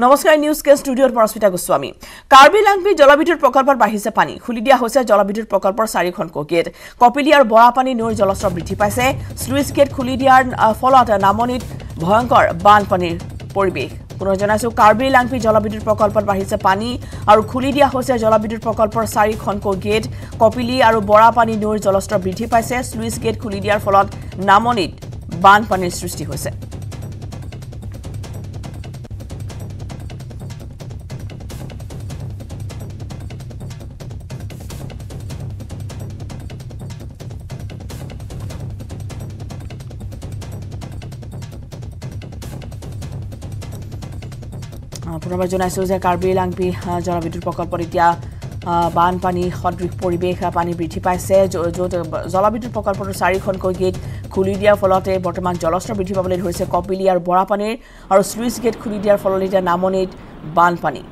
নমস্কাৰ নিউজ কে ষ্টুডিঅ'ৰ পৰস্মিতা গোস্বামী কাৰ্বি লাংপি জলবিদ্যুৎ প্ৰকল্পত বাঢ়িছে পানী খুলি দিয়া হৈছে জলবিদ্যুৎ প্ৰকল্পৰ 4খন গেট কপিলি আৰু বৰাপানী নৈৰ জলস্তৰ বৃদ্ধি পাইছে স্লুইচ গেট খুলি দিয়াৰ ফলত নামনিত ভয়ংকৰ বানপানীৰ পৰিৱেশ পুনৰ জনাইছো কাৰ্বি লাংপি জলবিদ্যুৎ প্ৰকল্পত বাঢ়িছে পানী আৰু খুলি দিয়া হৈছে জলবিদ্যুৎ প্ৰকল্পৰ 4খন গেট কপিলি আৰু বৰাপানী নৈৰ জলস্তৰ বৃদ্ধি পাইছে স্লুইচ গেট খুলি দিয়াৰ ফলত নামনিত বানপানীৰ সৃষ্টি হৈছে পুনৰবাৰ জনাইছো যে কাৰ্বি লাংপি জলবিদ্যুৎ প্ৰকল্পত এতিয়া বানপানী সদৃশ পৰিৱেশ পানী বৃদ্ধি পাইছে য'ত জলবিদ্যুৎ প্ৰকল্পৰ 4খন গেট খুলি দিয়াৰ ফলতে বৰ্তমান জলস্তৰ বৃদ্ধি পাবলৈ ধৰিছে কপিলি আৰু বৰাপানীৰ আৰু স্লুইচ গেট খুলি দিয়াৰ ফলত এতিয়া নামনিত বানপানী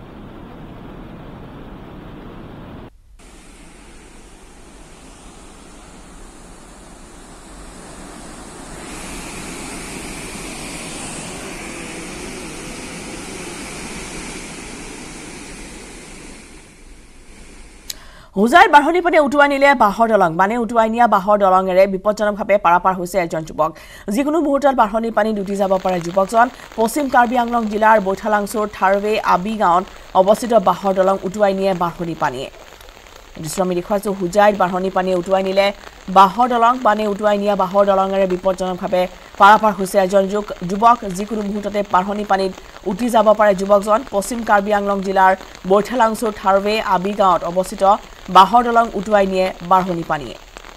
হোজাইৰ বাঢ়নী পানী উটুৱাই নিলে বাহৰ দলং মানে উটুৱাই নিয়া বাহৰ দলঙেৰে বিপদজনকভাৱে পাৰাপাৰ হৈছে এজন যুৱক যিকোনো মুহূৰ্তত বাঢ়নী পানী ডুটি যাব পাৰে যুৱকজন পশ্চিম কাৰ্বি আংলং জিলাৰ বৈঠালাংছুৰ থাৰৱে আবি গাঁৱত অৱস্থিত বাহৰ দলং উটুৱাই নিয়ে বাঢ়নী পানীয়ে দৃশ্যমি দেখুৱাইছো হোজাইৰ বাঢ়নী পানী উটুৱাই নিলে বাহৰ দলং মানে উটুৱাই নিয়া বাহৰ দলঙেৰে বিপদজনকভাৱে পাৰাপাৰ হৈছে এজন যুৱক যিকোনো মুহূৰ্ততে বাঢ়নী পানীত উটি যাব পাৰে যুৱকজন পশ্চিম কাৰ্বি আংলং জিলাৰ বৈঠালাংছুৰ থাৰৱে আবি গাঁৱত অৱস্থিত বাহৰ দলং উটুৱাই নিয়ে বাঢ়নী পানীয়ে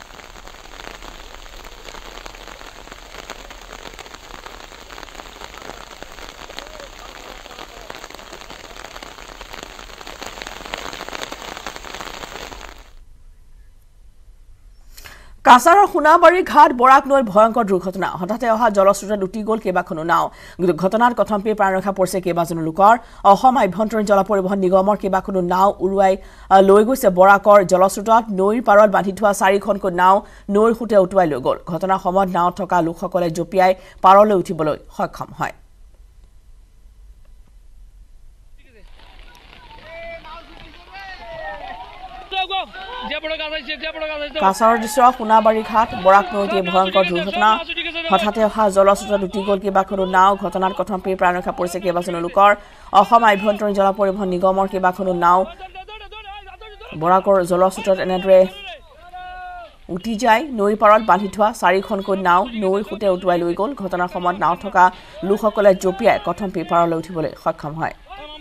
কাছাৰৰ সোণাবাৰী ঘাট বৰাক নৈৰ ভয়ংকৰ দুৰ্ঘটনা হঠাতে অহা জলস্ৰোতত উটি গ'ল কেইবাখনো নাও ঘটনাত কথমপি প্ৰাণ ৰক্ষা পৰিছে কেইবাজনো লোকৰ অসম আভ্যন্তৰীণ জল পৰিবহণ নিগমৰ কেইবাখনো নাও উৰুৱাই লৈ গৈছে বৰাকৰ জলস্ৰোতত নৈৰ পাৰত বান্ধি থোৱা 4খনকৈ নাও নৈৰ খুঁটে উটুৱাই লৈ গ'ল ঘটনাৰ সময়ত নাওত থকা লোকসকলে জঁপিয়াই পাৰলৈ উঠিবলৈ সক্ষম হয় কাছাৰৰ দৃশ্য সোণাবাৰী ঘাট বৰাক নৈত ভয়ংকৰ দুৰ্ঘটনা হঠাতে অহা জলস্ৰোতত উটি গ'ল কেইবাখনো নাও ঘটনাত কথমপি প্ৰাণ ৰক্ষা পৰিছে কেইবাজনো লোকৰ অসম আভ্যন্তৰীণ জল পৰিবহণ নিগমৰ কেইবাখনো নাও বৰাকৰ জলস্ৰোতত এনেদৰে উটি যায় নৈৰ পাৰত বান্ধি থোৱা 4খনকৈ নাও নৈৰ খুঁটে উটুৱাই লৈ গ'ল ঘটনাৰ সময়ত নাওত থকা লোকসকলে জঁপিয়াই কথমপি পাৰলৈ উঠিবলৈ সক্ষম হয়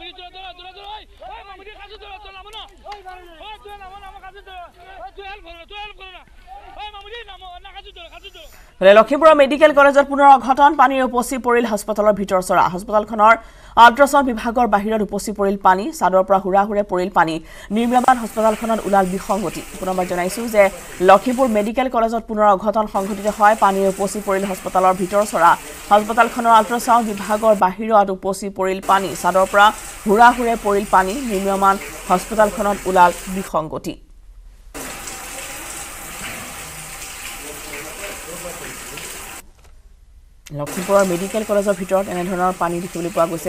লখিমপুৰ মেডিকেল কলেজত পুনৰ অঘটন পানীৰ উপচি পৰিল হাস্পতালৰ ভিতৰ চৰা হাস্পতালখনৰ আল্ট্ৰাছাউণ্ড বিভাগৰ বাহিৰত উপচি পৰিল পানী চাদৰ পৰা হুৰাহুৰে পৰিল পানী নিৰ্মাণ হাস্পতালখনত ওলাল বিসংগতি পুনৰবাৰ জনাইছো যে লখিমপুৰ মেডিকেল কলেজত পুনৰ অঘটন সংঘটিত হয় পানীৰ উপচি পৰিল হাস্পতালৰ ভিতৰ চৰা হাস্পতালখনৰ আল্ট্ৰাছাউণ্ড বিভাগৰ বাহিৰত উপচি পৰিল পানী চাদৰ পৰা হুৰাহুৰে পৰিল পানী নিৰ্মাণ হাস্পতালখনত ওলাল বিসংগতি লখিমপুৰৰ মেডিকেল কলেজৰ ভিতৰত এনেধৰণৰ পানী দেখিবলৈ পোৱা গৈছে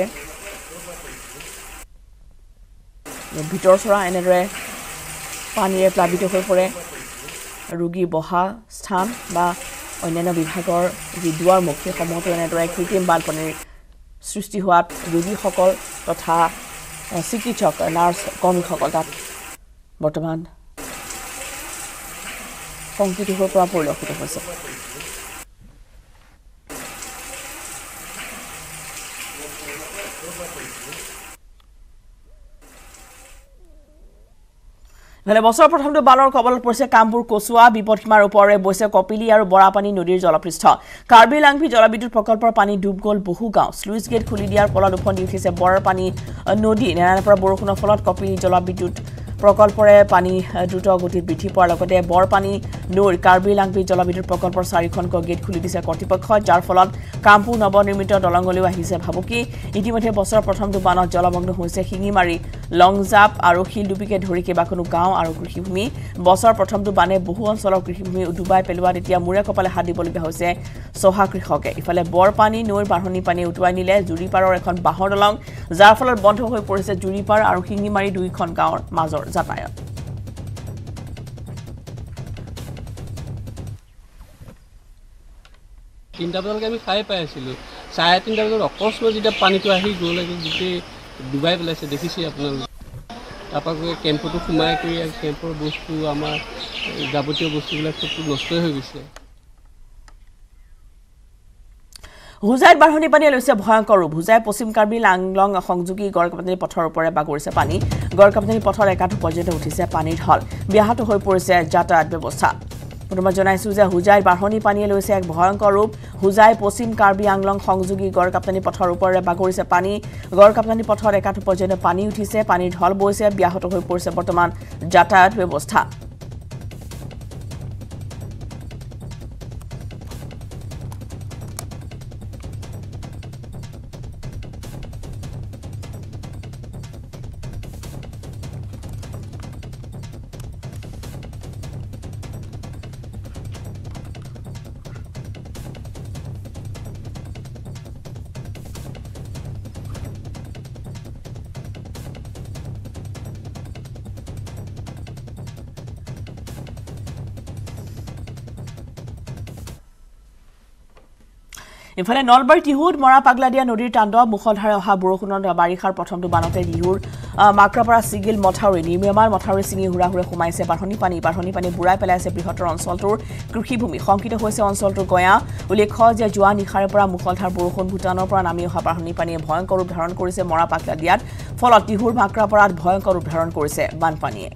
ভিতৰ চৰা এনেদৰে পানীৰে প্লাবিত হৈ পৰে ৰোগী বহা স্থান বা অন্যান্য বিভাগৰ যি দুৱাৰমুখ সেইসমূহতো এনেদৰে কৃত্ৰিম বানপানীৰ সৃষ্টি হোৱাত ৰোগীসকল তথা চিকিৎসক নাৰ্ছ কৰ্মীসকল তাত বৰ্তমান শংকিত হৈ পৰা পৰিলক্ষিত হৈছে বছৰৰ প্ৰথমটো বানৰ কবলত পৰিছে কামপুৰ কচুৱা বিপদসীমাৰ ওপৰেৰে বৈছে কপিলি আৰু বৰাপানী নদীৰ জলপৃষ্ঠ কাৰ্বি লাংপি জলবিদ্যুৎ প্ৰকল্পৰ পানী ডুব গ'ল বহু গাঁও স্লুইচ গেট খুলি দিয়াৰ ফলত উফন্দি উঠিছে বৰাপানী নদী নেৰানেপৰা বৰষুণৰ ফলত কপিলি জলবিদ্যুৎ প্ৰকল্পৰে পানী দ্ৰুত গতিত বৃদ্ধি পোৱাৰ লগতে বৰপানী নৈৰ কাৰ্বি লাংপি জলবিদ্যুৎ প্ৰকল্পৰ 4খনকৈ গেট খুলি দিছে কৰ্তৃপক্ষই যাৰ ফলত কামপুৰ নৱনিৰ্মিত দলঙলৈও আহিছে ভাবুকি ইতিমধ্যে বছৰৰ প্ৰথমটো বানত জলমগ্ন হৈছে শিঙিমাৰী লংজাপ আৰু শিলডুবিকে ধৰি কেইবাখনো গাঁও আৰু কৃষিভূমি বছৰৰ প্ৰথমটো বানে বহু অঞ্চলৰ কৃষিভূমি ডুবাই পেলোৱাত এতিয়া মূৰে কপালে হাত দিবলগীয়া হৈছে চহা কৃষকে ইফালে বৰপানী নৈৰ বাঢ়নি পানী উটুৱাই নিলে জুৰিপাৰৰ এখন বাঁহৰ দলং যাৰ ফলত বন্ধ হৈ পৰিছে জুৰিপাৰ আৰু শিঙিমাৰী দুইখন গাঁৱৰ মাজৰ যাতায়াত তিনিটা বজালৈকে আমি খাই পাই আছিলোঁ 3:30 বজাত অকস্মাত যেতিয়া পানীটো আহি গ'ল গোটেই ডুবাই পেলাইছে দেখিছে আপোনালোকে তাৰপৰা গৈ কেম্পতো সোমাই কৰি কেম্পৰ বস্তু আমাৰ যাৱতীয় বস্তুবিলাক চবটো নষ্টই হৈ গৈছে হুজাইত বাঢ়নি পানীয়ে লৈছে ভয়ংকৰ ৰূপ হুজাই পশ্চিম কাৰ্বি লাংলং সংযোগী গড়কাপ্তানি পথৰ ওপৰে বাগৰিছে পানী গড়কাপ্তানি পথৰ একাঠো পৰ্যন্ত উঠিছে পানীৰ ঢল ব্যাহত হৈ পৰিছে যাতায়াত ব্যৱস্থা পুনৰবাৰ জনাইছো যে হুজাইত বাঢ়নি পানীয়ে লৈছে এক ভয়ংকৰ ৰূপ হুজাই পশ্চিম কাৰ্বি আংলং সংযোগী গড়কাপ্তানি পথৰ ওপৰে বাগৰিছে পানী গড়কাপ্তানি পথৰ একাঠো পৰ্যন্ত পানী উঠিছে পানীৰ ঢল বৈছে ব্যাহত হৈ পৰিছে বৰ্তমান যাতায়াত ব্যৱস্থা ইফালে নলবাৰী টিহুত মৰা পাগলাদিয়া নদীৰ তাণ্ডৱ মুখলধাৰে অহা বৰষুণত বাৰিষাৰ প্ৰথমটো বানতে টিহুৰ মাকৰাপাৰা চিগিল মথাউৰি নিৰ্মীয়মান মথাউৰি ছিঙি হুৰাহুৰে সোমাইছে বাঢ়নি পানী বুৰাই পেলাইছে বৃহত্তৰ অঞ্চলটোৰ কৃষিভূমি শংকিত হৈছে অঞ্চলটোৰ গঞা উল্লেখ্য যে যোৱা নিশাৰে পৰা মুখলধাৰ বৰষুণ ভূটানৰ পৰা নামি অহা বাঢ়নি পানীয়ে ভয়ংকৰ ৰূপ ধাৰণ কৰিছে মৰা পাগলাদিয়াত ফলত টিহুৰ মাকৰাপাৰাত ভয়ংকৰ ৰূপ ধাৰণ কৰিছে বানপানীয়ে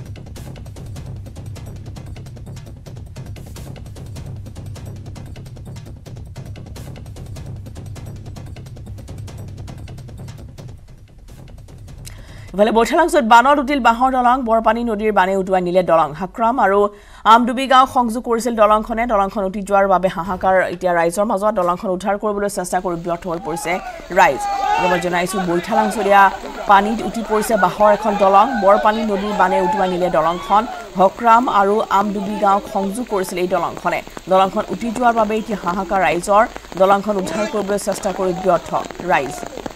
ইফালে বৈঠালাংচত বানত উঠিল বাঁহৰ দলং বৰপানী নদীৰ বানে উটুৱাই নিলে দলং হাক্ৰাম আৰু আমডুবি গাঁও সংযোগ কৰিছিল দলংখন উটি যোৱাৰ বাবে হাহাকাৰ এতিয়া ৰাইজৰ মাজত দলংখন উদ্ধাৰ কৰিবলৈ চেষ্টা কৰি ব্যৰ্থ হৈ পৰিছে ৰাইজ মই জনাইছো বৈঠালাংচৰীয়া পানীত উঠি পৰিছে বাঁহৰ এখন দলং বৰপানী নদীৰ বানে উটুৱাই নিলে দলংখন হক্ৰাম আৰু আমডুবি গাঁওক সংযোগ কৰিছিল এই দলংখন উটি যোৱাৰ বাবে এতিয়া হাহাকাৰ ৰাইজৰ দলংখন উদ্ধাৰ কৰিবলৈ চেষ্টা কৰি ব্যৰ্থ ৰাইজ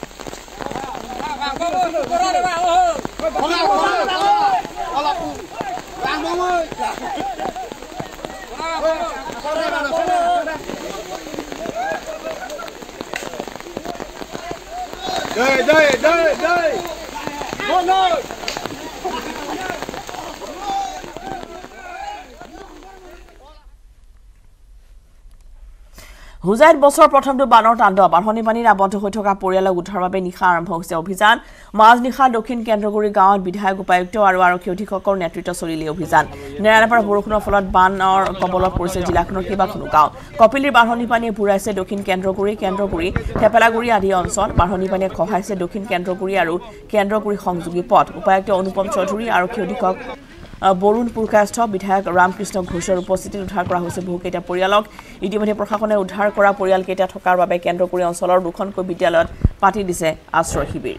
হুজাইত বছৰ প্ৰথমটো বানৰ তাণ্ডৱ বাঢ়নি পানীত আবদ্ধ হৈ থকা পৰিয়ালক উদ্ধাৰৰ বাবে নিশা আৰম্ভ হৈছে অভিযান মাজনিশা দক্ষিণ কেন্দ্ৰগুৰি গাঁৱত বিধায়ক উপায়ুক্ত আৰু আৰক্ষী অধীক্ষকৰ নেতৃত্বত চলিলে অভিযান নেৰানেপাৰা বৰষুণৰ ফলত বানৰ কবলত পৰিছে জিলাখনৰ কেইবাখনো গাঁও কপিলিৰ বাঢ়নি পানীয়ে বুৰাইছে দক্ষিণ কেন্দ্ৰগুৰি থেপেলাগুৰি আদি অঞ্চল বাঢ়নি পানীয়ে খহাইছে দক্ষিণ কেন্দ্ৰগুৰি আৰু কেন্দ্ৰগুৰি সংযোগী পথ উপায়ুক্ত অনুপম চৌধুৰী আৰক্ষী অধীক্ষক বৰুণ পুৰকাষ্ঠ বিধায়ক ৰামকৃষ্ণ ঘোষৰ উপস্থিতিত উদ্ধাৰ কৰা হৈছে বহুকেইটা পৰিয়ালক ইতিমধ্যে প্ৰশাসনে উদ্ধাৰ কৰা পৰিয়ালকেইটা থকাৰ বাবে কেন্দ্ৰপুৰী অঞ্চলৰ দুখনকৈ বিদ্যালয়ত পাতি দিছে আশ্ৰয় শিবিৰ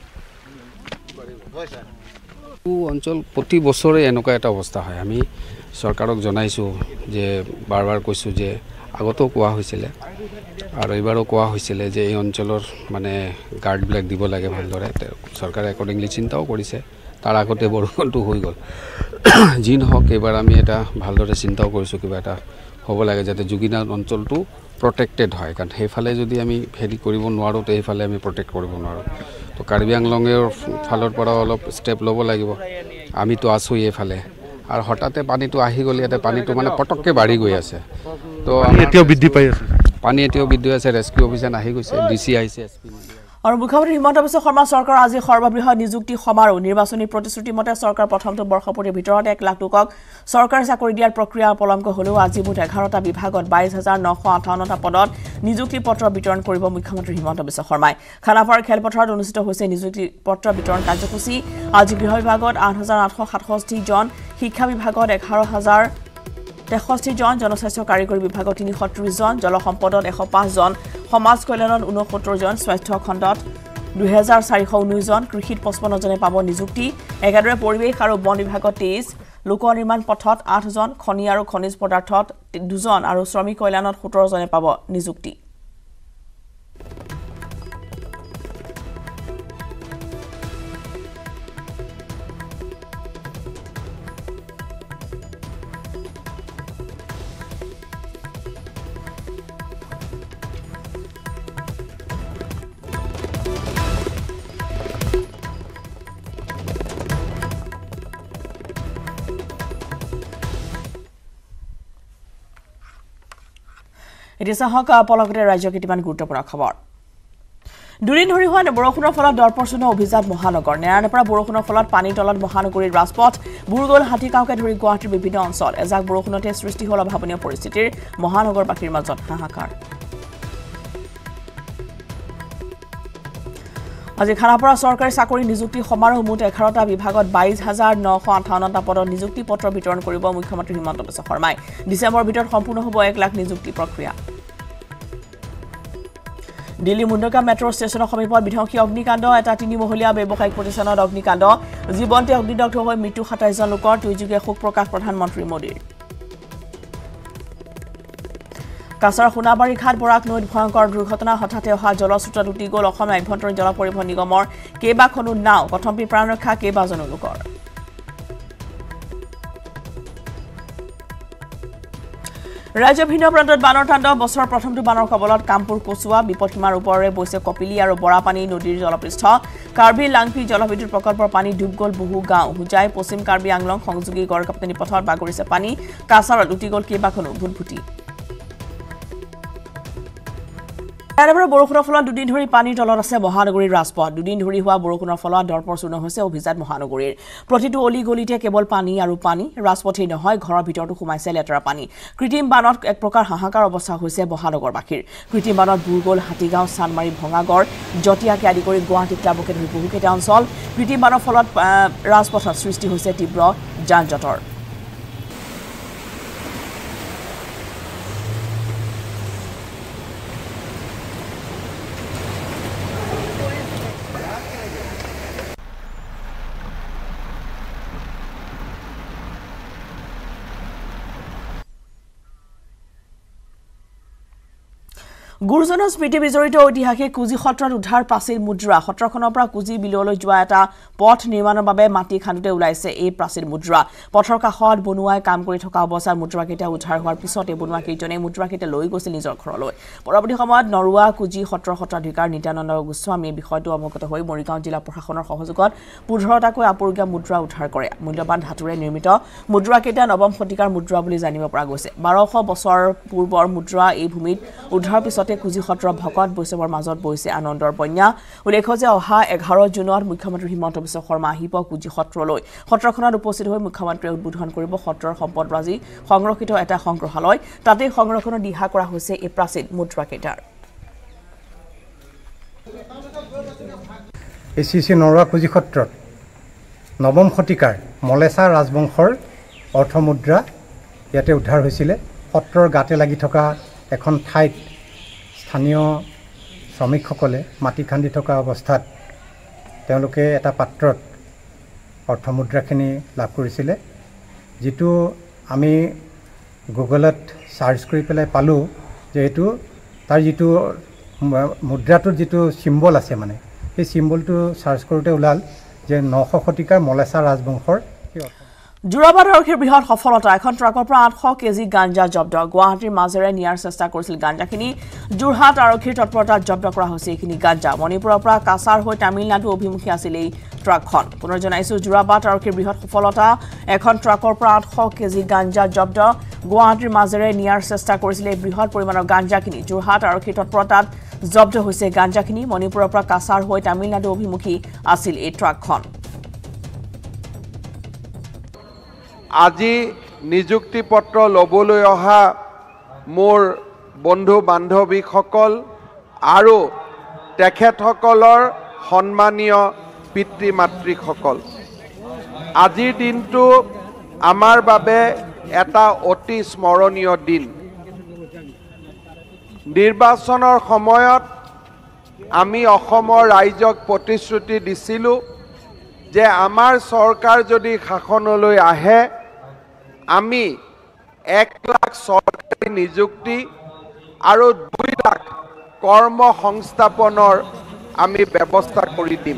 অঞ্চল প্ৰতি বছৰে এনেকুৱা এটা অৱস্থা হয় আমি চৰকাৰক জনাইছোঁ যে বাৰ কৈছোঁ যে আগতেও কোৱা হৈছিলে আৰু এইবাৰো কোৱা হৈছিলে যে এই অঞ্চলৰ মানে গাৰ্ডবিলাক দিব লাগে ভালদৰে চৰকাৰে একৰ্ডিংলি চিন্তাও কৰিছে তাৰ আগতে বৰষুণটো হৈ গ'ল যি নহওক এইবাৰ আমি এটা ভালদৰে চিন্তাও কৰিছোঁ কিবা এটা হ'ব লাগে যাতে যোগিনা অঞ্চলটো প্ৰটেক্টেড হয় কাৰণ সেইফালে যদি আমি হেৰি কৰিব নোৱাৰোঁ সেইফালে আমি প্ৰটেক্ট কৰিব নোৱাৰোঁ তো কাৰ্বি আংলঙৰ ফালৰ পৰা অলপ ষ্টেপ ল'ব লাগিব আমিতো আছোঁ এইফালে আৰু হঠাতে পানীটো আহি গ'লে ইয়াতে পানীটো মানে পটককৈ বাঢ়ি গৈ আছে তো এতিয়াও বৃদ্ধি পাই আছে পানী এতিয়াও বৃদ্ধি হৈ আছে ৰেস্কিউ অভিযান আহি গৈছে DC আহিছে SP আৰু মুখ্যমন্ত্ৰী হিমন্ত বিশ্ব শৰ্মা চৰকাৰ আজি সৰ্ববৃহৎ নিযুক্তি সমাৰোহ নিৰ্বাচনী প্ৰতিশ্ৰুতি মতে চৰকাৰ প্ৰথমটো বৰ্ষপতিৰ ভিতৰত 1 লাখ লোকক চৰকাৰী চাকৰি দিয়াৰ প্ৰক্ৰিয়া পলমক হলেও আজি মুঠ 11টা বিভাগত 22,958টা পদত নিযুক্তি পত্ৰ বিতৰণ কৰিব মুখ্যমন্ত্ৰী হিমন্ত বিশ্ব শৰ্মাই খানাপাৰ খেলপথাৰত অনুষ্ঠিত হৈছে নিযুক্তি পত্ৰ বিতৰণ কাৰ্যসূচী আজি গৃহ বিভাগত 8,867 জন শিক্ষা বিভাগত 11,063 জন জনস্বাস্থ্য কাৰিকৰী বিভাগত 330 জন জলসম্পদত 105 জন সমাজ কল্যাণত 69 জন স্বাস্থ্য খণ্ডত 2,419 জন কৃষিত 55 জনে পাব নিযুক্তি একেদৰে পৰিৱেশ আৰু বন বিভাগত 23 লোক নিৰ্মাণ পথত 8 জন খনি আৰু খনিজ পদাৰ্থত 2 জন আৰু শ্ৰমিক কল্যাণত 17 জনে পাব নিযুক্তি It is a hawk pologre Raja Kitiman Gutapura Khabar. During Horihan, Borokuna followed Dorporsuna Obizat Mohanagar, Naranapra Borokuna followed Panitolan Mohanaguri Raspot, Burgol Hatikauka Huri Guati Bibina on Sol, as a Borokuna test Risti Hall of Haponia Poricity, Mohanagar Bakir Mazot, Hahakar. আজি খানাপাৰা চৰকাৰী চাকৰি নিযুক্তি সমাৰোহ মুঠ 11টা বিভাগত 22,958টা পদত নিযুক্তি পত্ৰ বিতৰণ কৰিব মুখ্যমন্ত্ৰী হিমন্ত বিশ্ব শৰ্মাই ডিসেম্বৰ ভিতৰত সম্পূৰ্ণ হ'ব 1 লাখ নিযুক্তি প্ৰক্ৰিয়া দিল্লী মুণ্ডকা মেট্ৰ ষ্টেচনৰ সমীপত বিধ্বংসী অগ্নিকাণ্ড এটা 3-মহলীয়া ব্যৱসায়িক প্ৰতিষ্ঠানত অগ্নিকাণ্ড জীৱন্তে অগ্নিদগ্ধ হৈ মৃত্যু 27 জন লোকৰ টুইযোগে শোক প্ৰকাশ প্ৰধানমন্ত্ৰী মোদীৰ কাছাৰ সোনাবাৰী ঘাট বৰাক নৈত ভয়ংকৰ দুৰ্ঘটনা হঠাতে অহা জলস্ৰোতত উটি গ'ল অসমৰ আভ্যন্তৰীণ জল পৰিবহণ নিগমৰ কেইবাখনো নাও প্ৰথমপি প্ৰাণ ৰক্ষা কেইবাজনো লোকৰ ৰাজ্যৰ ভিন্ন প্ৰান্তত বানৰ তাণ্ডৱ বছৰৰ প্ৰথমটো বানৰ কবলত কামপুৰ কচুৱা বিপদসীমাৰ ওপৰেৰে বৈছে কপিলি আৰু বৰাপানী নদীৰ জলপৃষ্ঠ কাৰ্বি লাংপি জলবিদ্যুৎ প্ৰকল্পৰ পানী ডুব গ'ল বহু গাঁও হুজাই পশ্চিম কাৰ্বি আংলং সংযোগী গড়কাপ্তানি পথত বাগৰিছে পানী কাছাৰত উটি গ'ল কেইবাখনো ভুটভুটি এবাৰ বৰষুণৰ ফলত দুদিন ধৰি পানীৰ তলত আছে মহানগৰীৰ ৰাজপথ দুদিন ধৰি হোৱা বৰষুণৰ ফলত দৰপৰচূৰ্ণ হৈছে অভিজাত মহানগৰীৰ প্ৰতিটো অলি গলিতে কেৱল পানী আৰু পানী ৰাজপথেই নহয় ঘৰৰ ভিতৰতো সোমাইছে লেতেৰা পানী কৃত্ৰিম বানত এক প্ৰকাৰ হাহাকাৰ অৱস্থা হৈছে মহানগৰবাসীৰ কৃত্ৰিম বানত বুৰগোল হাতীগাঁও চানমাৰী ভঙাগড় জটিয়াকে আদি কৰি গুৱাহাটী ক্লাবকে ধৰি বহুকেইটা অঞ্চল কৃত্ৰিম বানৰ ফলত ৰাজপথত সৃষ্টি হৈছে তীব্ৰ যান-জঁটৰ গুৰুজনৰ স্মৃতি বিজড়িত ঐতিহাসিক কুজি সত্ৰত উদ্ধাৰ প্ৰাচীন মুদ্ৰা সত্ৰখনৰ পৰা কুজি বিললৈ যোৱা এটা পথ নিৰ্মাণৰ বাবে মাটি খান্দুতে ওলাইছে এই প্ৰাচীন মুদ্ৰা পথৰ কাষত বনুৱাই কাম কৰি থকা অৱস্থাত মুদ্ৰাকেইটা উদ্ধাৰ হোৱাৰ পিছতে বনুৱা কেইজনে মুদ্ৰাকেইটা লৈ গৈছিল নিজৰ ঘৰলৈ পৰৱৰ্তী সময়ত নৰুৱা কুজি সত্ৰৰ সত্ৰাধিকাৰ নিত্যানন্দ গোস্বামী বিষয়টো অৱগত হৈ মৰিগাঁও জিলা প্ৰশাসনৰ সহযোগত 15টাকৈ আপুৰুগীয়া মুদ্ৰা উদ্ধাৰ কৰে মূল্যৱান ধাতুৰে নিৰ্মিত মুদ্ৰাকেইটা নৱম শতিকাৰ মুদ্ৰা বুলি জানিব পৰা গৈছে 1200 বছৰ পূৰ্বৰ মুদ্ৰা এই ভূমিত উদ্ধাৰ পিছতে কুজি সত্ৰৰ ভকত বৈষ্ণৱৰ মাজত বৈছে আনন্দৰ বন্যা উল্লেখ্য যে অহা 11 জুনত মুখ্যমন্ত্ৰী হিমন্ত বিশ্ব শৰ্মা আহিব কুজি সত্ৰলৈ সত্ৰখনত উপস্থিত হৈ মুখ্যমন্ত্ৰীয়ে উদ্বোধন কৰিব সত্ৰৰ সম্পদৰাজি সংৰক্ষিত এটা সংগ্ৰহালয় তাতে সংৰক্ষণৰ দিহা কৰা হৈছে এই প্ৰাচীন মুদ্ৰাকেইটাৰ এচিচি নৰুৱা কুজি সত্ৰত নৱম শতিকাৰ মলেছা ৰাজবংশৰ অৰ্থমুদ্ৰা ইয়াতে উদ্ধাৰ হৈছিলে সত্ৰৰ গাতে লাগি থকা এখন ঠাইত স্থানীয় শ্ৰমিকসকলে মাটি খান্দি থকা অৱস্থাত তেওঁলোকে এটা পাত্ৰত অৰ্থমুদ্ৰাখিনি লাভ কৰিছিলে যেটো আমি গুগলত সাৰ্চ কৰি পেলাই পালো যে এটো তাৰ যেটো মুদ্ৰাটোৰ যেটো সিম্বল আছে মানে এই সিম্বলটো সাৰ্চ কৰোতে ওলাল যে 900 শতিকাৰ মলেছা ৰাজবংশৰ জুৰাবাদ আৰক্ষীৰ বৃহৎ সফলতা এখন ট্ৰাকৰ পৰা 800 কেজি গাঞ্জা জব্দ গুৱাহাটীৰ মাজেৰে নিয়াৰ চেষ্টা কৰিছিল গাঞ্জাখিনি জুৰহাট আৰক্ষীৰ তৎপৰতাত জব্দ কৰা হৈছে এইখিনি গাঞ্জা মণিপুৰৰ পৰা কাছাৰ হৈ তামিলনাডু অভিমুখী আছিল এই ট্ৰাকখন পুনৰ জনাইছো জুৰাবাদ আৰক্ষীৰ বৃহৎ সফলতা এখন ট্ৰাকৰ পৰা 800 কেজি গাঞ্জা জব্দ গুৱাহাটীৰ মাজেৰে নিয়াৰ চেষ্টা কৰিছিল এই বৃহৎ পৰিমাণৰ গাঞ্জাখিনি জুৰহাট আৰক্ষীৰ তৎপৰতাত জব্দ হৈছে গাঞ্জাখিনি মণিপুৰৰ পৰা কাছাৰ হৈ তামিলনাডু অভিমুখী আছিল এই ট্ৰাকখন আজি নিযুক্তি পত্ৰ লবলৈ অহা মোৰ বন্ধু বান্ধৱীসকল আৰু তেখেতসকলৰ সন্মানীয় পিতৃ মাতৃসকল আজিৰ দিনটো আমাৰ বাবে এটা অতি স্মৰণীয় দিন নিৰ্বাচনৰ সময়ত আমি অসমৰ ৰাইজক প্ৰতিশ্ৰুতি দিছিলোঁ যে আমাৰ চৰকাৰ যদি শাসনলৈ আহে আমি 1 লাখ চৰকাৰী নিযুক্তি আৰু 2 লাখ কৰ্ম সংস্থাপনৰ আমি ব্যৱস্থা কৰি দিম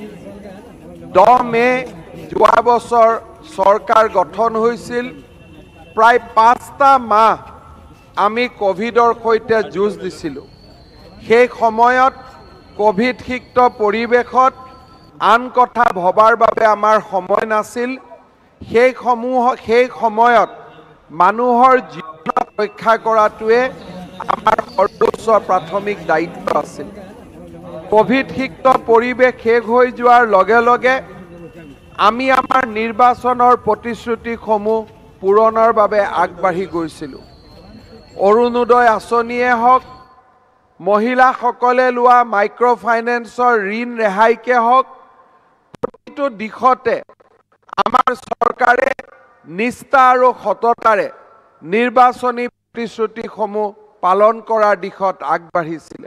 10 মে যোৱা বছৰ চৰকাৰ গঠন হৈছিল প্ৰায় 5টা মাহ আমি কোভিডৰ সৈতে যুঁজ দিছিলোঁ সেই সময়ত কোভিড হিক্ত পৰিৱেশত আন কথা ভবাৰ বাবে আমাৰ সময় নাছিল সেই সময়ত মানুহৰ জীৱন ৰক্ষা কৰাটোৱে আমাৰ সৰ্বোচ্চ প্ৰাথমিক দায়িত্ব আছিল কোভিড হিক্ত পৰিৱেশ শেষ হৈ যোৱাৰ লগে লগে আমি আমাৰ নিৰ্বাচনৰ প্ৰতিশ্ৰুতিসমূহ পূৰণৰ বাবে আগবাঢ়ি গৈছিলোঁ অৰুণোদয় আঁচনিয়ে হওক মহিলাসকলে লোৱা মাইক্ৰ' ফাইনেন্সৰ ঋণ ৰেহাইকে হওক প্ৰতিটো দিশতে আমাৰ চৰকাৰে নিষ্ঠা আৰু সততাৰে নিৰ্বাচনী প্ৰতিশ্ৰুতিসমূহ পালন কৰাৰ দিশত আগবাঢ়িছিলে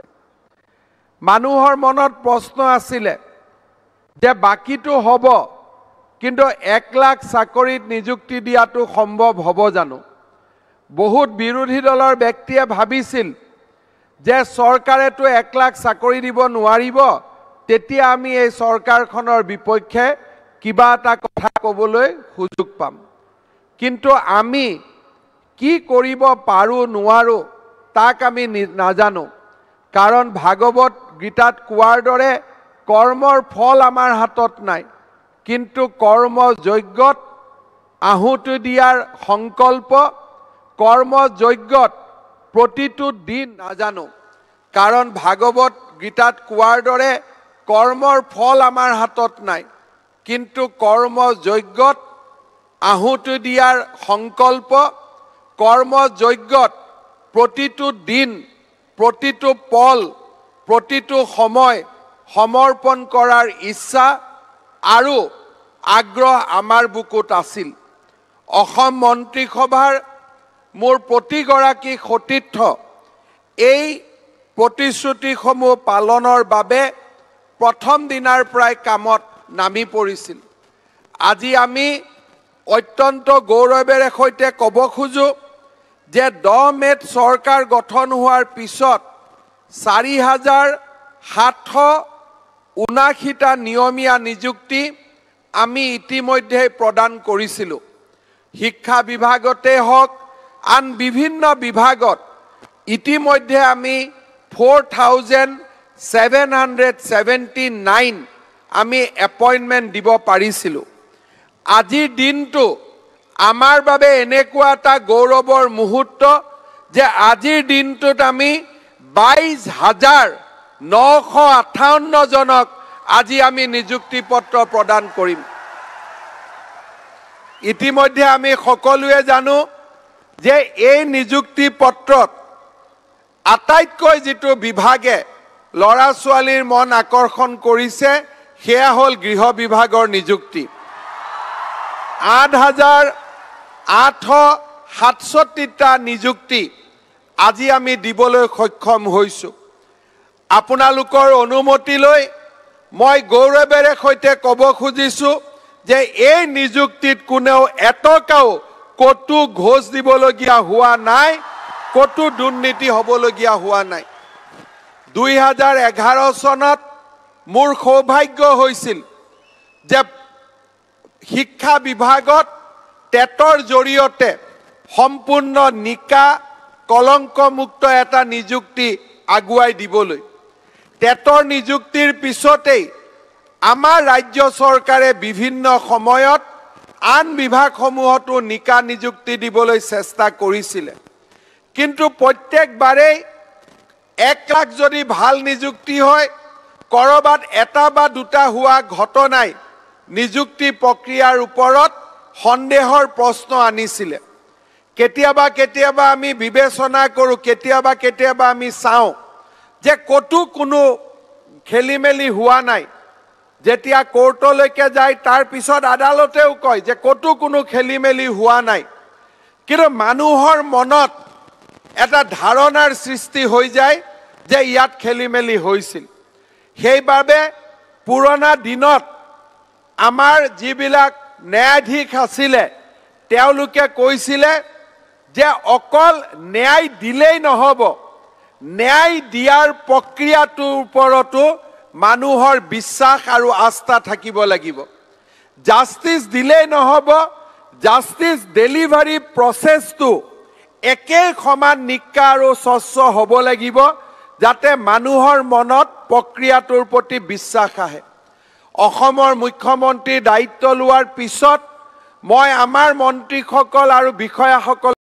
মানুহৰ মনত প্ৰশ্ন আছিলে যে বাকিটো হ'ব কিন্তু 1 লাখ চাকৰিত নিযুক্তি দিয়াটো সম্ভৱ হ'ব জানো বহুত বিৰোধী দলৰ ব্যক্তিয়ে ভাবিছিল যে চৰকাৰেতো 1 লাখ চাকৰি দিব নোৱাৰিব তেতিয়া আমি এই চৰকাৰখনৰ বিপক্ষে কিবা এটা কথা ক'বলৈ সুযোগ পাম কিন্তু আমি কি কৰিব পাৰো নোৱাৰো তাক আমি নাজানো কাৰণ ভাগৱত গীতাত কোৱাৰ দৰে কৰ্মৰ ফল আমাৰ হাতত নাই কিন্তু কৰ্ম যজ্ঞত আহুতি দিয়াৰ সংকল্প কৰ্ম যজ্ঞত প্ৰতিটো দিন নাজানো কাৰণ ভাগৱত গীতাত কোৱাৰ দৰে কৰ্মৰ ফল আমাৰ হাতত নাই কিন্তু কৰ্ম যজ্ঞত আহুতি দিয়াৰ সংকল্প কৰ্ম যজ্ঞত প্ৰতিটো দিন প্ৰতিটো পল প্ৰতিটো সময় সমৰ্পণ কৰাৰ ইচ্ছা আৰু আগ্ৰহ আমাৰ বুকুত আছিল অসম মন্ত্ৰীসভাৰ মোৰ প্ৰতিগৰাকী সতীৰ্থ এই প্ৰতিশ্ৰুতিসমূহ পালনৰ বাবে প্ৰথম দিনাৰ পৰাই কামত নামি পৰিছিল আজি আমি অত্যন্ত গৌৰৱেৰে সৈতে ক'ব খোজো যে 10 মেত চৰকাৰ গঠন হোৱাৰ পিছত 4779টা নিয়মীয়া নিযুক্তি আমি ইতিমধ্যে প্ৰদান কৰিছিলোঁ শিক্ষা বিভাগতে হওক আন বিভিন্ন বিভাগত ইতিমধ্যে আমি 4779 আমি এপইণ্টমেণ্ট দিব পাৰিছিলোঁ আজিৰ দিনটো আমাৰ বাবে এনেকুৱা এটা গৌৰৱৰ মুহূৰ্ত যে আজিৰ দিনটোত আমি 22,958 জনক আজি আমি নিযুক্তি পত্ৰ প্ৰদান কৰিম ইতিমধ্যে আমি সকলোৱে জানো যে এই নিযুক্তি পত্ৰত আটাইতকৈ যেটো বিভাগে লৰা ছোৱালীৰ মন আকৰ্ষণ কৰিছে সেয়া হ'ল গৃহ বিভাগৰ নিযুক্তি 8,867টা নিযুক্তি আজি আমি দিবলৈ সক্ষম হৈছো আপোনালোকৰ অনুমতি লৈ মই গৌৰৱেৰে সৈতে ক'ব খুজিছো যে এই নিযুক্তিত কোনেও এটকাও কটু ঘোষ দিবলগীয়া হোৱা নাই কটু দুৰ্নীতি হ'বলগীয়া হোৱা নাই 2011 চনত মোৰ সৌভাগ্য হৈছিল যে শিক্ষা বিভাগত টেটৰ জৰিয়তে সম্পূৰ্ণ নিকা কলংকমুক্ত এটা নিযুক্তি আগুৱাই দিবলৈ টেটৰ নিযুক্তিৰ পিছতেই আমাৰ ৰাজ্য চৰকাৰে বিভিন্ন সময়ত আন বিভাগসমূহতো নিকা নিযুক্তি দিবলৈ চেষ্টা কৰিছিল কিন্তু প্ৰত্যেকবাৰেই 1 লাখ যদি ভাল নিযুক্তি হয় কৰবাত এটা বা দুটা হোৱা ঘটনাই নিযুক্তি প্ৰক্ৰিয়াৰ ওপৰত সন্দেহৰ প্ৰশ্ন আনিছিলে কেতিয়াবা আমি বিবেচনা কৰো কেতিয়াবা আমি চাওঁ যে কতো কোনো খেলিমেলি হোৱা নাই যেতিয়া কোৰ্টলৈকে যায় তাৰ পিছত আদালতেও কয় যে কতো কোনো খেলিমেলি হোৱা নাই কিন্তু মানুহৰ মনত এটা ধাৰণাৰ সৃষ্টি হৈ যায় যে ইয়াত খেলিমেলি হৈছিল সেইবাবে পুৰণা দিনত আমাৰ যিবিলাক ন্যায়াধীশ আছিলে তেওঁলোকে কৈছিলে যে অকল ন্যায় দিলেই নহব ন্যায় দিয়াৰ প্ৰক্ৰিয়াটোৰ ওপৰতো মানুহৰ বিশ্বাস আৰু আস্থা থাকিব লাগিব জাস্টিস দিলেই নহব জাস্টিস ডেলিভাৰী প্ৰসেসটো একে সমান নিকা আৰু স্বচ্ছ হ'ব লাগিব যাতে মানুহৰ মনত প্ৰক্ৰিয়াটোৰ প্ৰতি বিশ্বাস আহে অসমৰ মুখ্যমন্ত্ৰী দায়িত্ব লোৱাৰ পিছত মই আমাৰ মন্ত্ৰীসকল আৰু বিষয়াসকল